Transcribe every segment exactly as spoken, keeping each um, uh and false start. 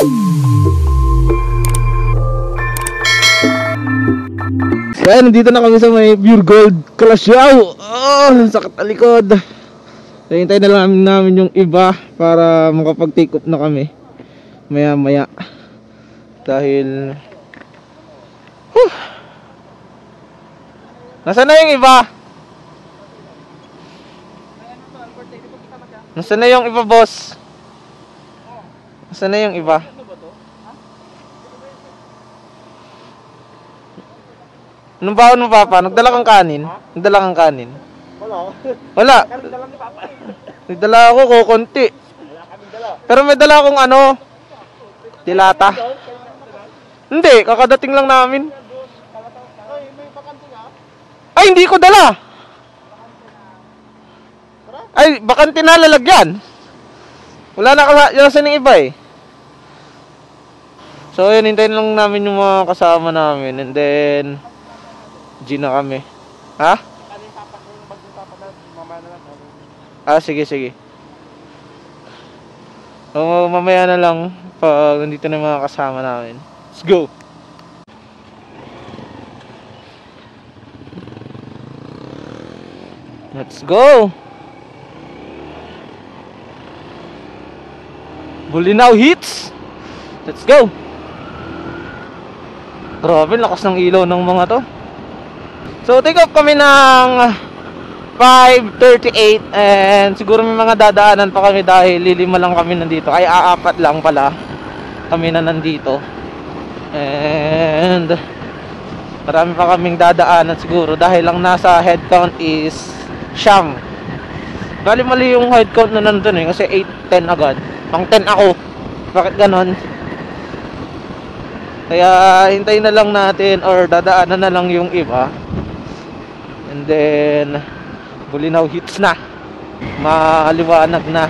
Kaya nandito na kami sa may Pure Gold Kalasyaw. Oh, sakit ang likod. So, hintayin na lang namin yung iba para makapag-take off na kami maya maya. Dahil huh. Nasaan na yung iba? Nasaan na yung iba, boss? Nasaan na yung iba? Anong baon mo, Papa? Nagdala kang kanin? Nagdala kang kanin? Wala. Wala. Nagdala ako ko konti. Pero may dala akong ano, dilata. Hindi, kakadating lang namin. Ay, hindi ko dala. Ay, bakante na lalagyan. Wala na kasi yung sa iba eh. So, yun, hintayin lang namin yung mga kasama namin. And then G na kami. Ha? Ah, sige, sige. So, mamaya na lang pag nandito na yung mga kasama namin. Let's go! Let's go! Bulinaw hits! Let's go! Grabe, lakas ng ilaw ng mga to. So, take off kami ng five thirty-eight and siguro may mga dadaanan pa kami dahil lilima lang kami nandito. Ay, aapat lang pala kami na nandito. And marami pa kaming dadaanan siguro dahil lang nasa head count is siyam. Bali mali yung head count na nandun eh kasi eight ten agad. Pang ten ako. Bakit ganon? Kaya hintayin na lang natin or dadaanan na lang yung iba. And then Bulinaw hits na. Maliwanag na.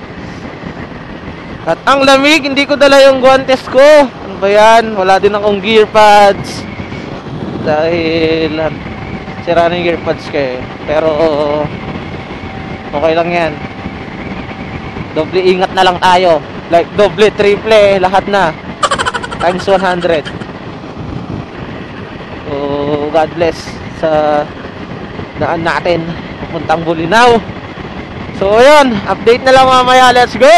At ang lamig, hindi ko dala yung guantes ko. Ano ba yan? Wala din akong gear pads dahil sira na yung gear pads ko eh. Pero okay lang yan. Doble ingat na lang tayo. Like doble, triple, lahat na times one hundred. So God bless sa daan natin puntang Bulinaw. So ayun, update na lang mamaya. Let's go!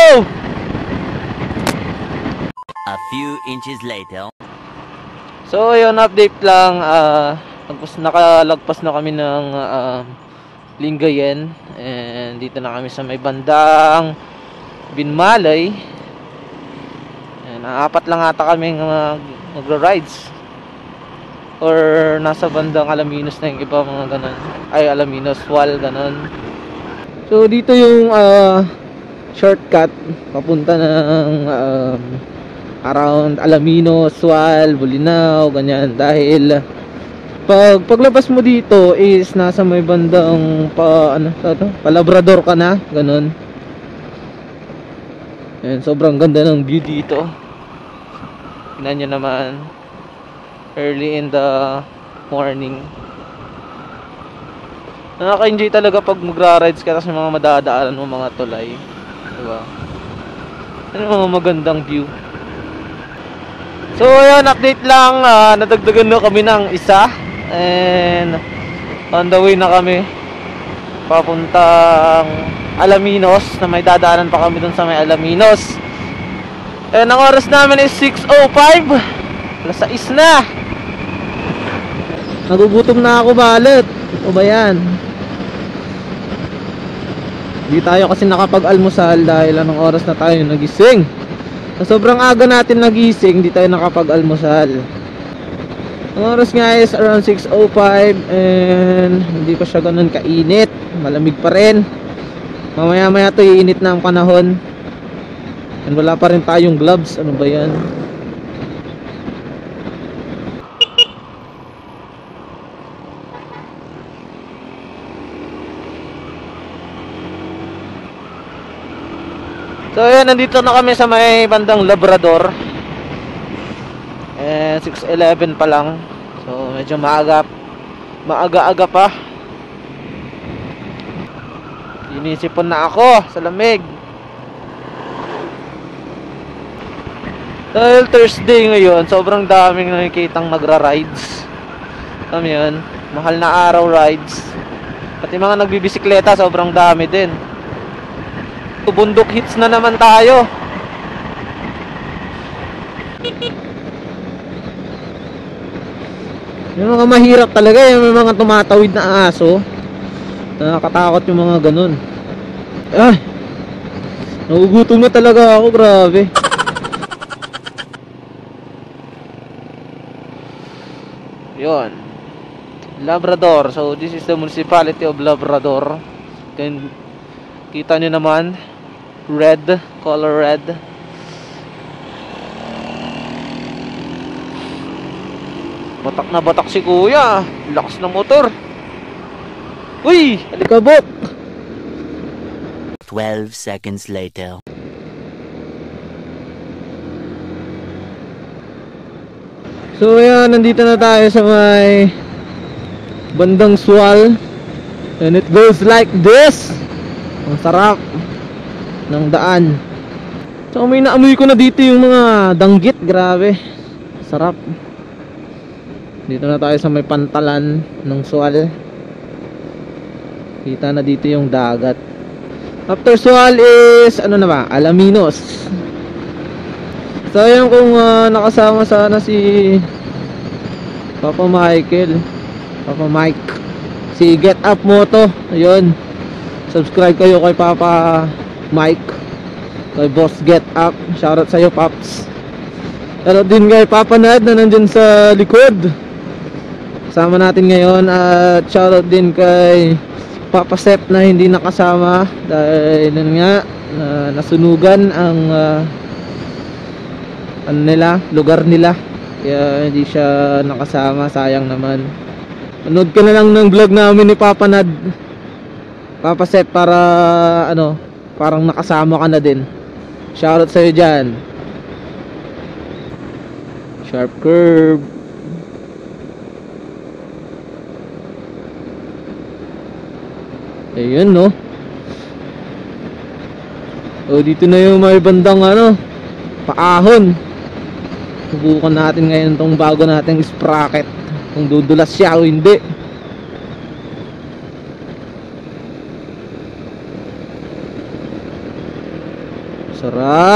A few inches later. So ayun, update lang. uh, Nakalagpas na kami ng uh, Lingayen. And dito na kami sa may bandang Binmalay. And apat lang ata kami uh, magra-rides. Or nasa bandang Alaminos na yung iba, mga ganun. Ay, Alaminos, Wal, ganun. So dito yung uh, shortcut papunta ng um, around Alaminos, Wal, Bulinaw, ganyan. Dahil pag paglabas mo dito is nasa may bandang pa, ano, ito, Palabrador ka na, ganun. And sobrang ganda ng view dito. Tingnan nyo naman, early in the morning. Nakaka-enjoy talaga pag magra-rides ka kasi mga madadaanan mo mga tulay, diba? Ano mga magandang view. So ayun, update lang. uh, Nadagdagan na kami ng isa. And on the way na kami papuntang Alaminos, na may dadaanan pa kami dun sa may Alaminos. And ang oras namin is six oh five. Alas sais na. Nagugutom na ako, balit. O ba yan? Hindi tayo kasi nakapag-almusal dahil anong oras na tayo nagising. Sa sobrang aga natin nagising, hindi tayo nakapag-almusal. Ang oras nga is around six oh five. And hindi pa siya ganun kainit. Malamig pa rin. Mamaya maya to iinit na ang panahon. And wala pa rin tayong gloves. Ano ba yan? So ayan, nandito na kami sa may bandang Labrador. Eh six eleven pa lang. So medyo maaga. Maaga-aga pa. Inisipon na ako sa lamig. Dahil Thursday ngayon, sobrang daming nakikitang nagra-rides. Alam mo yun? Mahal na araw rides. Pati mga nagbibisikleta, sobrang dami din. Bundok hits na naman tayo. Yung mga mahirap talaga, yung mga tumatawid na aso. Nakakatakot yung mga ganun. Ay, nagugutom na talaga ako, grabe. Yun, Labrador. So this is the municipality of Labrador. Can kita nyo naman, red, color red. Batak na batak si kuya. Lakas ng motor. Uy, alikabok. Twelve seconds later. So ayan, nandito na tayo sa may bandang Sual. And it goes like this. Ang sarap ng daan. So may naamoy ko na dito yung mga danggit. Grabe, sarap. Dito na tayo sa may pantalan ng Sual. Kita na dito yung dagat. After Sual is ano na ba? Alaminos. So ayan, kung uh, nakasama sana si Papa Michael, Papa Mike, si Get Up Moto. Ayun, subscribe kayo kay Papa Mike, kay Boss Get Up. Shoutout sa'yo, Paps. Shoutout din kay Papa Nad na nandun sa likod, kasama natin ngayon. At shoutout din kay Papa Sep na hindi nakasama dahil yun nga, uh, nasunugan ang uh, ano nila, lugar nila, kaya hindi siya nakasama. Sayang naman. Manood ka na lang ng vlog namin ni Papa Nad, Papa Sep, para ano, parang nakasama ka na din. Shoutout sa'yo dyan. Sharp curve. Ayun, no? O, dito na yung may bandang ano, paahon. Subukan natin ngayon itong bago nating sprocket, kung dudulas siya o hindi. Sarap.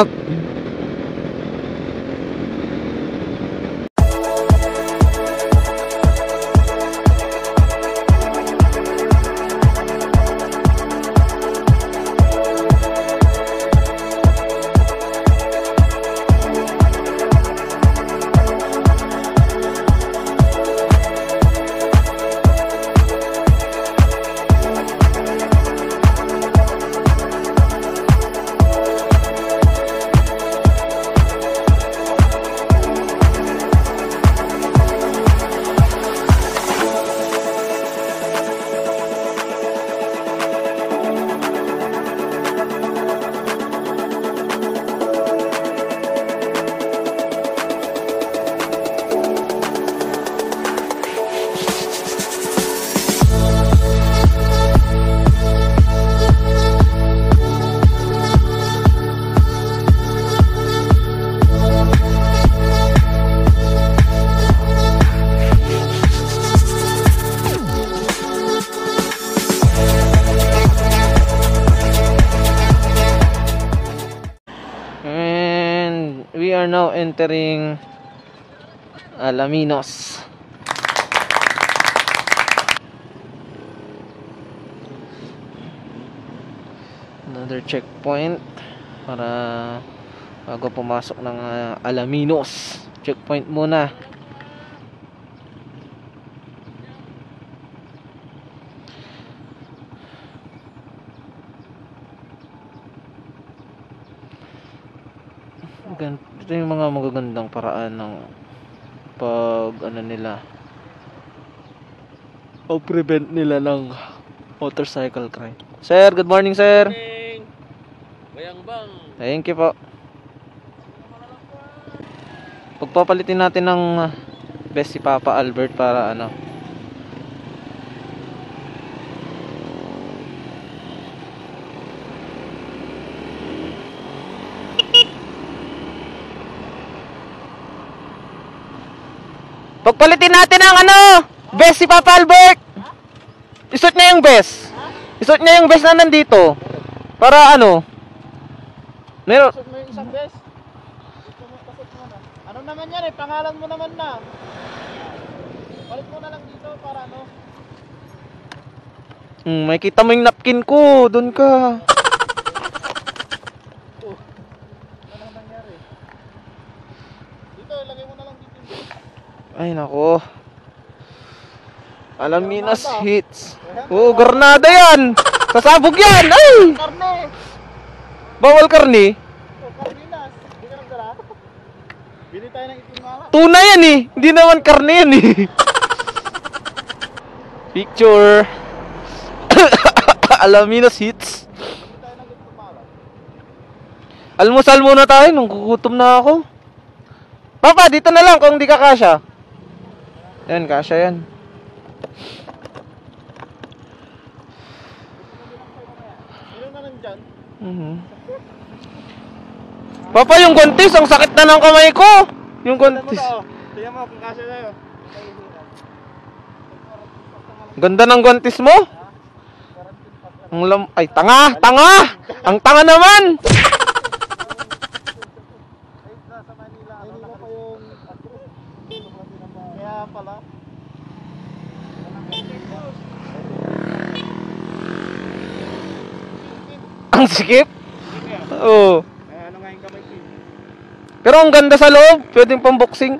We are now entering Alaminos. Another checkpoint para bago pumasok ng uh, Alaminos. Checkpoint muna. Ito yung mga magagandang paraan ng pag ano nila, o prevent nila ng motorcycle crime. Sir, good morning, sir. Morning. Bayang bang. Thank you po. Pagpapalitin natin ng best si Papa Albert para ano, Pagpalitin natin ang ano, best si Papa Albert. Isuot niya yung best. Isuot niya yung best na nandito. Para ano? Meron. Isuot mo yung isang best. Ano naman yan eh, pangalan mo naman na. Balik mo na lang dito para ano. Hmm, may kita mo yung napkin ko. Doon ka. Oh, ano nangyari? Dito, ilagay mo na lang dito. Ay nako. Alaminos hits. Oh, garnada yan. Sasabog yan. Ay! Karne! Bawal karne. Oh, karninas. Hindi ka nagdala? Bili tayo ng itim nga. Tuna yan eh. Hindi naman karne yan eh. Picture. Alaminos hits. Bili tayo ng itim nga. Almusal muna tayo. Nung gugutom na ako. Papa, dito na lang kung di ka kasya. Yan, kasya yan. Sino na nandyan? Mhm. Papa, yung guantes, ang sakit na ng kamay ko. Yung guantes. Tingnan mo kung kasya sa'yo. Ganda ng guantes mo. Ang lam ay tanga, tanga. Ang tanga naman. Sa Manila, ano na pa yung address? Kaya pala. Ang sikip. Oo. Eh, ano nga yung kamay ko? Pero ang ganda sa loob. Pwedeng pang-boxing.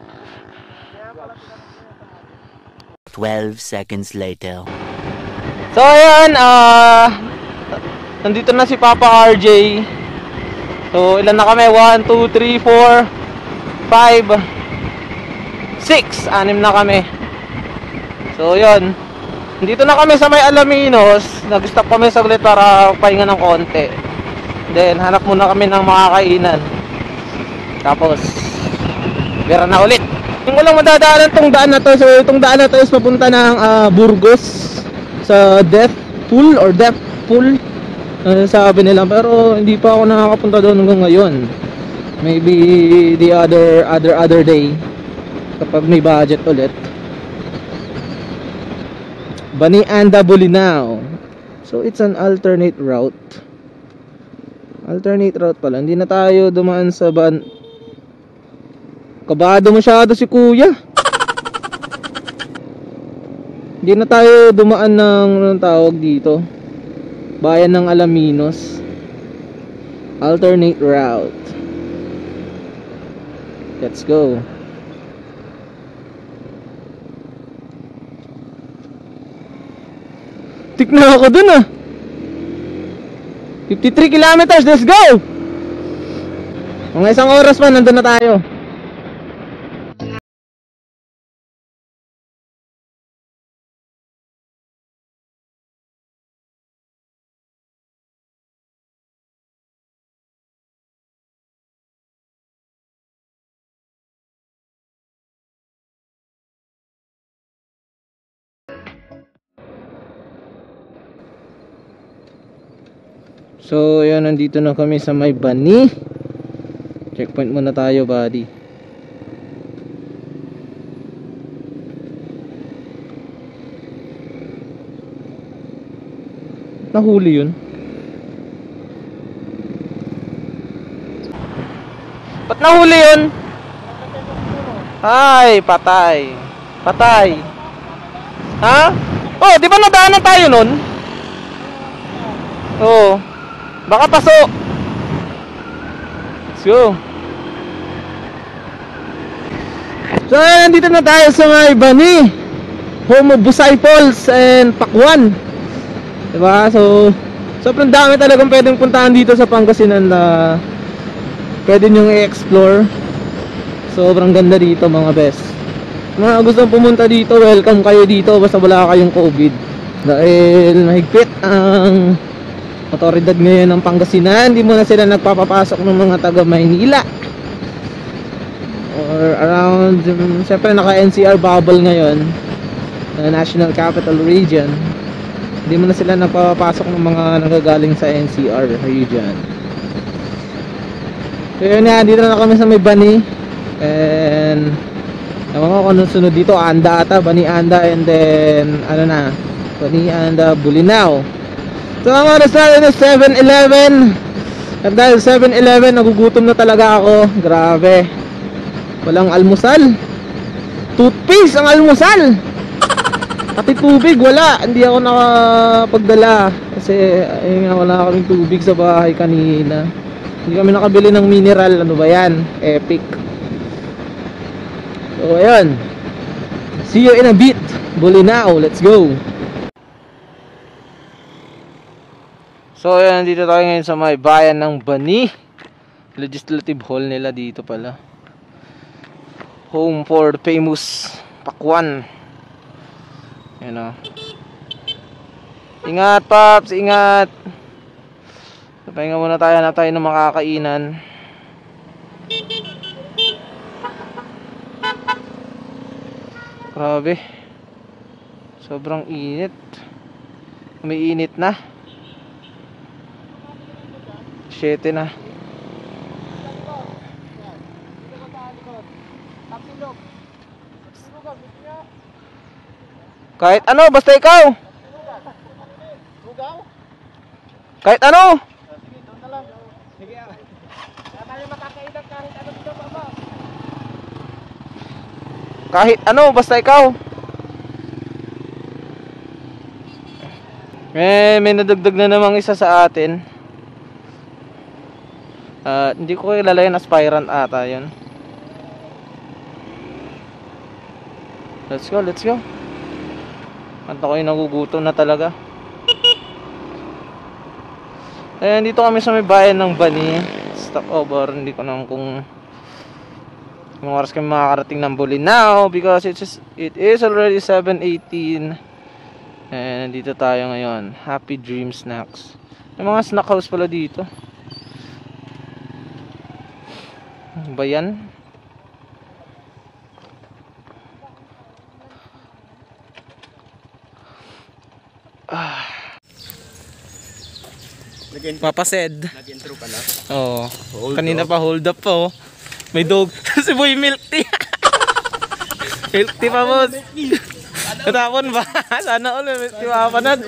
Twelve seconds later. So ayan, ah nandito na si Papa R J. So ilan na kami? one, two, three, four, five, six. Anim na kami. So yun. Nandito na kami sa may Alaminos. Nag-stop kami saglit para pahinga ng konti. Then hanap muna kami ng makakainan. Tapos bira na ulit. Yung walang madadaanan tong daan na to. So itong daan na to is papunta ng ah, Burgos. Sa Death Pool or Death Pool, uh, sabi nila, pero hindi pa ako nakakapunta doon hanggang ngayon. Maybe the other other other day kapag may budget ulit. Bani Anda Bolinao. So it's an alternate route. Alternate route pala. Hindi na tayo dumaan sa ban. Kabado masyado si Kuya. Hindi na tayo dumaan ng anong tawag dito, bayan ng Alaminos. Alternate route. Let's go. Tik na ako dun ah. fifty-three kilometers, let's go. Mga isang oras pa nandun na tayo. So, ayan, nandito na kami sa may Bani. Checkpoint muna tayo, buddy. Nahuli yun. Ba't nahuli yun? Ay, patay. Patay. Ha? Oh, di ba nadaanan tayo nun? Oo. Baka paso. Let's go. So nandito na tayo sa may Bani, home of Busay Falls and Pakwan. Diba? So sobrang dami talagang pwedeng puntahan dito sa Pangasinan na pwede nyong i-explore. Sobrang ganda dito mga best. Mga gustong pumunta dito, welcome kayo dito basta wala kayong COVID. Dahil mahigpit ang otoridad ngayon ng Pangasinan, hindi mo na sila nagpapapasok ng mga taga Maynila or around, um, syempre naka N C R bubble ngayon, uh, National Capital Region. Hindi mo na sila nagpapapasok ng mga nagagaling sa N C R region. So yun na, dito na kami sa may Bani and Ewan ko kung anong sunod dito. Anda ata, Bani Anda, and then ano na, Bani Anda, Bulinaw. So ang oras natin is seven eleven. At dahil seven eleven, nagugutom na talaga ako. Grabe. Walang almusal. Toothpaste ang almusal. Pati tubig wala. Hindi ako nakapagdala kasi ayun nga, wala kaming tubig sa bahay kanina. Hindi kami nakabili ng mineral. Ano ba yan? Epic. So ayun, see you in a bit. Bulinaw, let's go. So ayan, dito tayo ngayon sa may bayan ng Bani. Legislative Hall nila dito pala. Home for the famous Pakwan. Ayan o. Ingat Paps, ingat. Pahinga muna tayo, na tayo ng makakainan. Grabe. Sobrang init. Umiinit na. Siyete na. Kahit ano, basta ikaw. Kahit ano. Sige, doon na lang. Sige. Kaya tayo makakainan kahit ano dito, baba. Kahit ano, basta ikaw. Eh, may nadagdag na namang isa sa atin. Uh, hindi ko kilala yun, aspirant ata yun. Let's go, let's go. Kanta ko yung nagugutom na talaga. Ayan, dito kami sa may bayan ng Bani. Stop over, hindi ko naman kung kung oras kami makakarating ng Bulinaw because it is, it is already seven eighteen. And dito tayo ngayon. Happy Dream Snacks. May mga snack house pala dito. Ano ba yan? Ah. Papased. Nag-intro ka na? Oo. Hold Kanina up. pa hold up pa oh. May dog. Si Boy milk tea. Milk tea pa boss. Katapon ba? Sana ulit milk tea mapanad.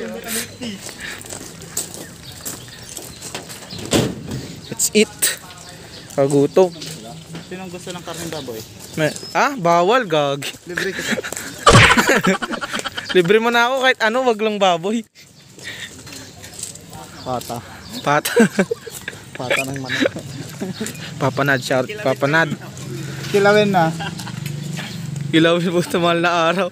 Let's eat. Kagutom. Sinong gusto ng karneng baboy? May, ah, bawal gag. Libre kita. Libre mo na ako kahit ano, wag lang baboy. Pata. Pat. Pata ng manok. Papanad, shout, papanad. Kilawin na. Ilawin mo sa mahal na araw.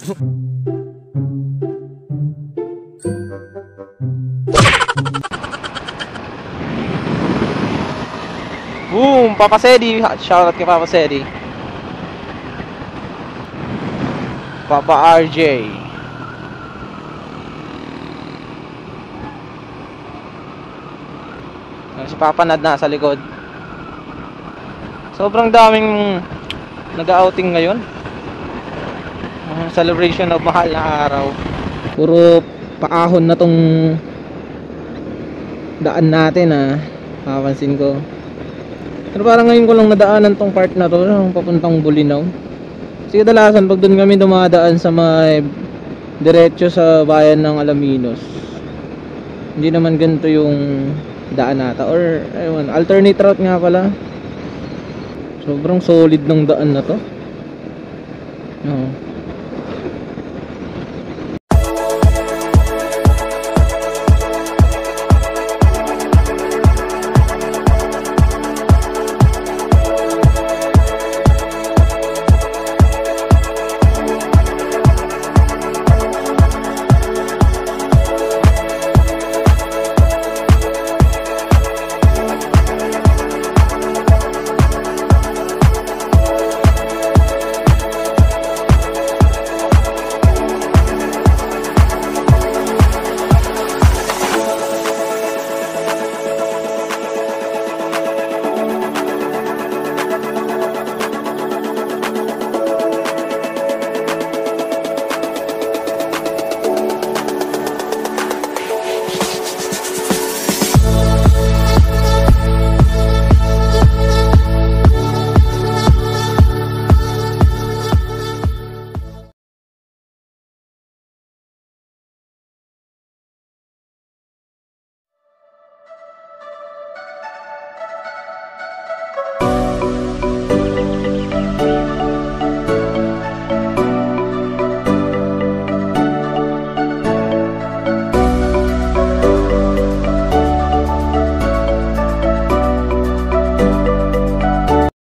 Boom! Papa Sedi! Shoutout kay Papa Sedi. Papa R J. Si Papa Nad na sa likod. Sobrang daming nag-outing ngayon. Uh, celebration of mahal na araw. Puro paahon na tong daan natin ah. Papansin ko. Pero parang ngayon ko lang nadaanan tong part na to, yung papuntang Bulinaw. Kasi kadalasan pag doon kami dumadaan sa may diretso sa bayan ng Alaminos, hindi naman ganito yung daan nata, or ayun, alternate route nga pala. Sobrang solid ng daan na to. Oh.